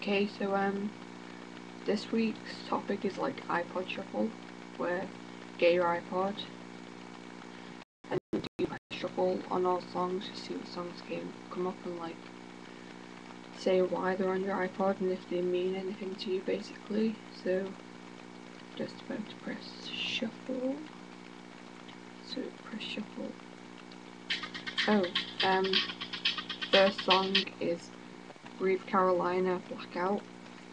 Okay, so this week's topic is like iPod shuffle, where get your iPod and do a shuffle on all songs to see what songs come up and like say why they're on your iPod and if they mean anything to you basically. So just about to press shuffle. So press shuffle. Oh, first song is Breathe Carolina Blackout.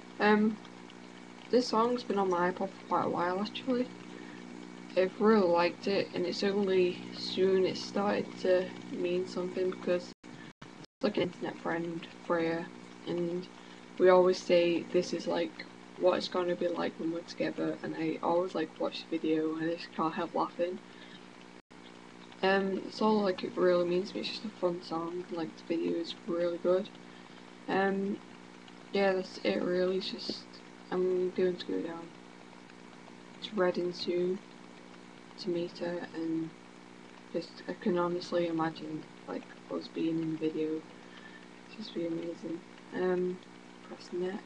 This song's been on my iPod for quite a while actually. I've really liked it, and it's only soon it started to mean something because it's like an internet friend, Freya, and we always say this is like what it's gonna be like when we're together, and I always like watch the video and I just can't help laughing. It's all like it really means to me. It's just a fun song, like the video is really good. Yeah, that's it really. It's just I'm going to go down to Reading soon to meet her, and just I can honestly imagine like us being in the video. It's just be amazing. Press next.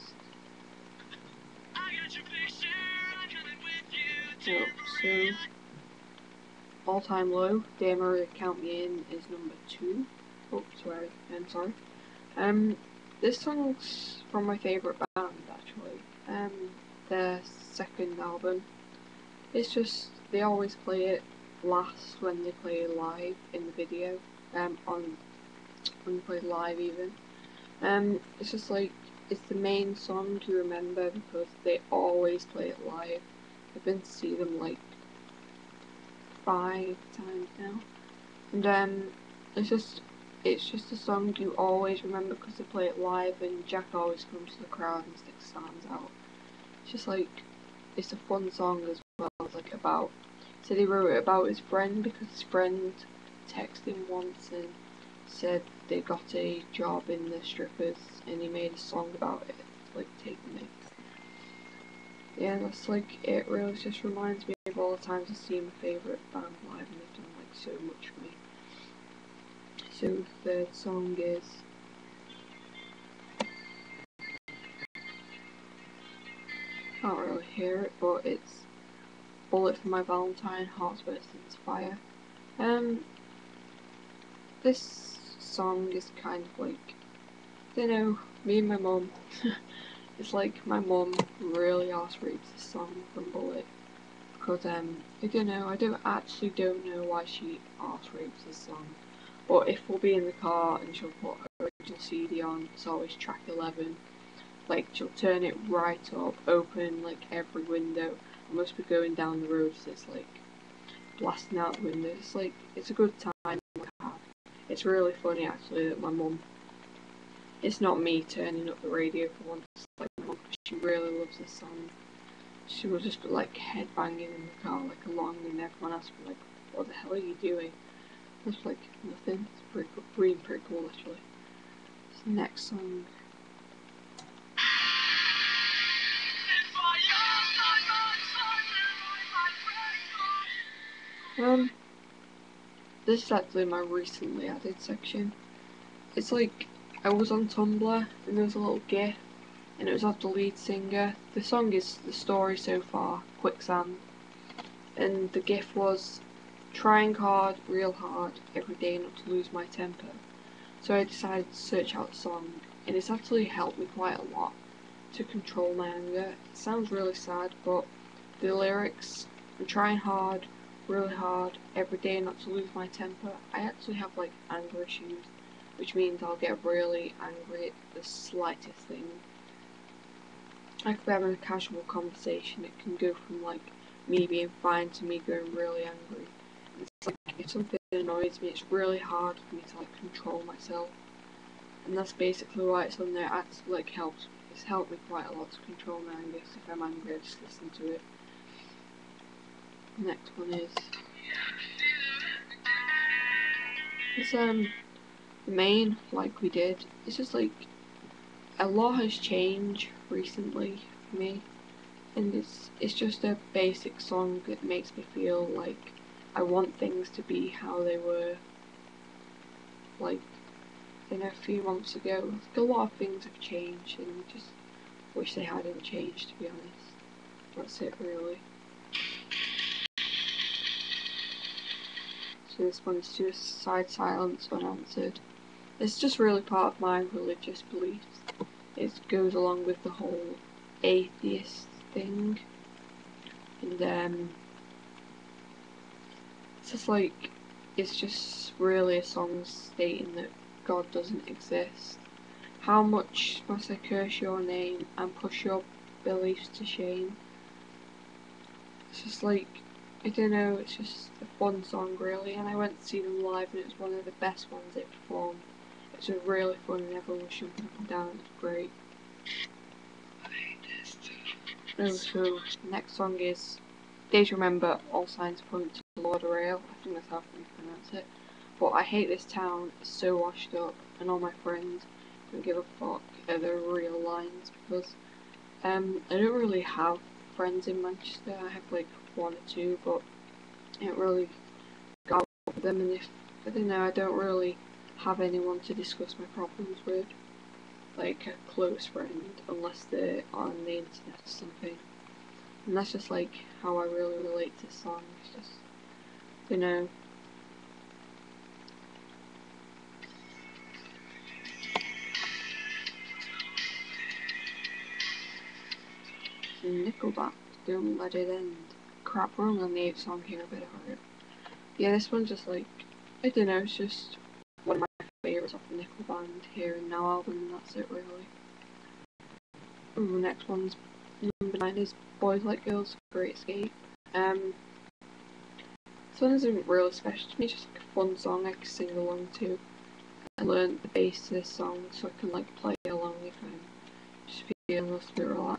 Oh, so All Time Low, Dear Maria Count Me In is number 2. Oh, sorry, I'm sorry. This song's from my favourite band actually. Their second album. It's just they always play it last when they play live in the video. When they play live even. It's just like it's the main song to remember because they always play it live. I've been to see them like 5 times now, and it's just a song you always remember because they play it live, and Jack always comes to the crowd and sticks his hands out. It's just like it's a fun song as well. It's like about, said he wrote it about his friend because his friend texted him once and said they got a job in the strippers, and he made a song about it, like take the mix. Yeah, that's like it. Really just reminds me of all the times I've seen my favourite band live, and they've done like so much for me. So the third song is can't really hear it, but it's Bullet for My Valentine, Hearts Burst Into Fire. This song is kind of like, I don't know, me and my mum. It's like my mum really arse rapes this song from Bullet because I don't know, I don't know why she arse rapes this song. But if we'll be in the car and she'll put her original CD on, it's always track 11. Like she'll turn it right up, open like every window. I must be going down the road, so it's like blasting out the windows. It's like it's a good time to have. It's really funny actually that my mum. It's not me turning up the radio for once. Like my mum, she really loves this song. She will just be like headbanging in the car like along, and everyone else will be like, "What the hell are you doing?" It's like nothing. It's pretty cool actually. This next song. This is actually my recently added section. It's like I was on Tumblr and there was a little GIF and it was of the lead singer. The song is The Story So Far, Quicksand, and the GIF was trying hard, real hard, every day not to lose my temper. So I decided to search out the song, and it's actually helped me quite a lot to control my anger. It sounds really sad, but the lyrics, I'm trying hard, really hard, every day not to lose my temper. I actually have like anger issues, which means I'll get really angry at the slightest thing. I could be having a casual conversation, it can go from like me being fine to me going really angry. It's like if something annoys me, it's really hard for me to like control myself. And that's basically why it's on there. It actually like helps. It's helped me quite a lot to control my anger. So if I'm angry, I just listen to it. The next one is it's the main like we did. It's just like a lot has changed recently for me, and it's just a basic song that makes me feel like I want things to be how they were. Like you know, a few months ago. Like, a lot of things have changed, and just wish they hadn't changed, to be honest. That's it, really. So this one's Suicide Silence Unanswered. It's just really part of my religious beliefs. It goes along with the whole atheist thing. And it's just like, it's just really a song stating that God doesn't exist. How much must I curse your name and push your beliefs to shame? It's just like, I don't know, it's just a fun song really, and I went to see them live and it was one of the best ones they performed. It was really fun and everyone was jumping up and down, it was great. Oh, so the next song is Days Remember, All Signs Point to Lord Rail. I think that's how you pronounce it. But I hate this town, it's so washed up, and all my friends don't give a fuck are the real lines, because I don't really have friends in Manchester. I have like one or two, but I don't really go out with them, and if, I don't know, I don't really have anyone to discuss my problems with, like a close friend, unless they're on the internet or something. And that's just like how I really relate to songs, just, you know. Nickelback, Don't Let It End. Crap, we're only on the 8th song here, I better hurry up. Yeah, this one's just like, I don't know, it's just one of my favourites off the Nickel Band Here and Now album, and that's it really. Ooh, next one's number 9 is Boys Like Girls, Great Escape. This one isn't really special to me, it's just like a fun song I can sing along to. I learned the bass to this song so I can like play along if I'm just feeling a little bit relaxed.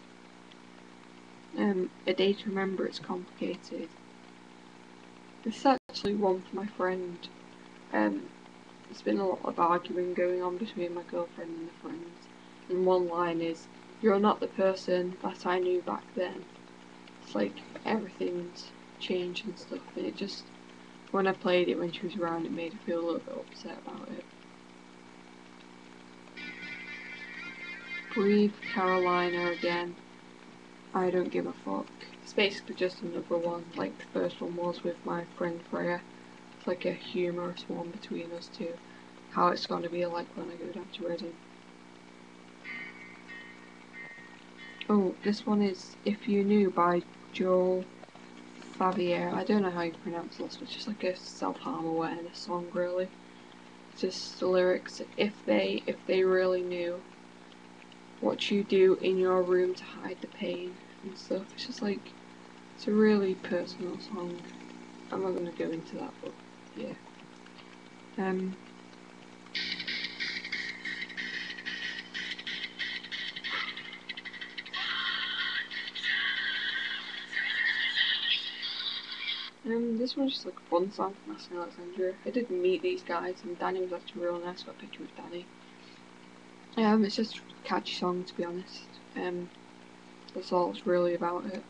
A Day to Remember, It's Complicated. This is actually one for my friend. There's been a lot of arguing going on between my girlfriend and the friends, and one line is, "You're not the person that I knew back then." It's like everything's changed and stuff, and it just, when I played it when she was around, it made her feel a little bit upset about it. Breathe, Carolina Again. I Don't Give a Fuck. It's basically just another one, like the first one was with my friend Freya. It's like a humorous one between us two. How it's gonna be like when I go down to Reading. Oh, this one is If You Knew by Joel Favier. I don't know how you pronounce this, but it's just like a self-harm awareness song really. It's just the lyrics, if they really knew what you do in your room to hide the pain and stuff. It's just like, it's a really personal song. I'm not gonna go into that, but yeah. This one's just like a fun song from Asking Alexandria. I did meet these guys, and Danny was actually real nice. Got a picture with Danny. It's just a catchy song, to be honest. That's all it's really about it.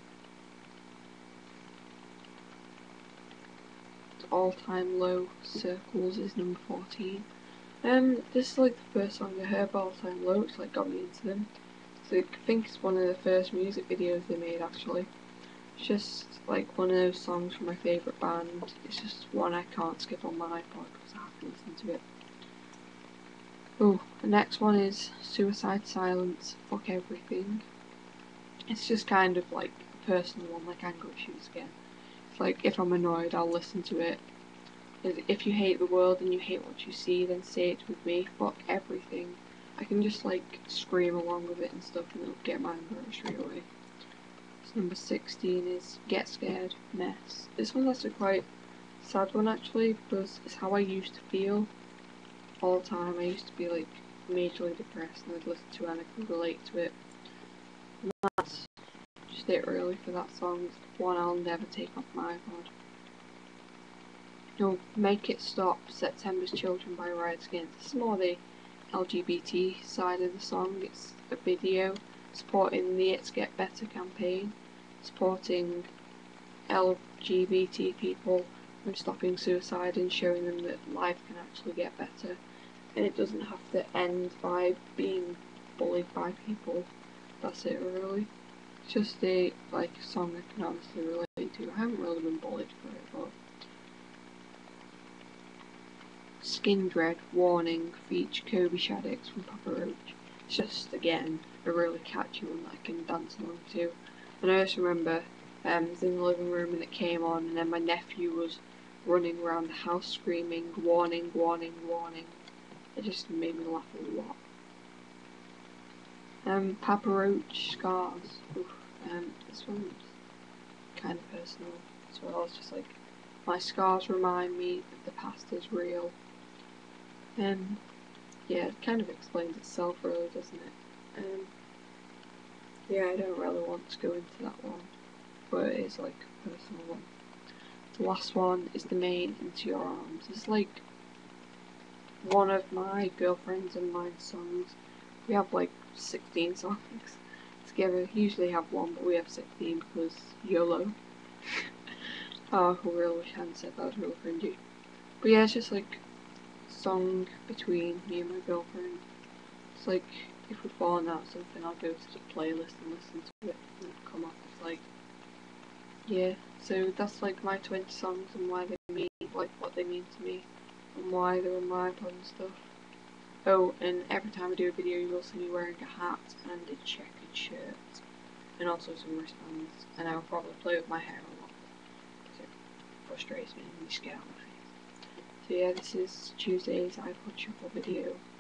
All Time Low Circles is number 14. This is like the first song I heard by All Time Low, it's like got me into them. So I think it's one of the first music videos they made actually. It's just like one of those songs from my favourite band. It's just one I can't skip on my iPod because I have to listen to it. Oh, the next one is Suicide Silence, Fuck Everything. It's just kind of like a personal one, like anger issues again. It's like if I'm annoyed, I'll listen to it. If you hate the world and you hate what you see, then say it with me. Fuck everything. I can just like scream along with it and stuff, and it'll get my anger out straight away. So number 16 is Get Scared, Mess. This one's actually quite a sad one actually, because it's how I used to feel all the time. I used to be like majorly depressed, and I'd listen to it and I could relate to it. And that's just it really for that song. It's one I'll never take off my iPod. No, Make It Stop, September's Children by Riot Against. This is more the LGBT side of the song. It's a video supporting the It's Get Better campaign, supporting LGBT people from stopping suicide and showing them that life can actually get better. and it doesn't have to end by being bullied by people. That's it really. It's just a song I can honestly relate to. I haven't really been bullied for it, but Skin Dread, Warning, feature Kobe Shaddix from Papa Roach. It's just, again, a really catchy one that I can dance along to. And I just remember I was in the living room and it came on, and then my nephew was running around the house screaming, warning, warning, warning. It just made me laugh a lot. Papa Roach, Scars. Oof, this one's kind of personal as well. It's just like, my scars remind me that the past is real. Yeah, it kind of explains itself really, doesn't it? Yeah, I don't really want to go into that one, but it is like a personal one. The last one is The Main Into Your Arms. It's like one of my girlfriends and mine songs. We have like 16 songs together. Usually have one, but we have 16 because YOLO. Oh, I really wish I hadn't said that. Was really cringy. But yeah, it's just like a song between me and my girlfriend. It's like if we've fallen out something, I'll go to the playlist and listen to it and come off. It's like, yeah. So that's like my 20 songs and why they mean, like what they mean to me, and why they're on my iPod and stuff. Oh, and every time I do a video, you will see me wearing a hat and a checkered shirt, and also some wristbands. And I will probably play with my hair a lot because it frustrates me and you just get out of my face. So yeah, this is Tuesday's iPod shuffle video.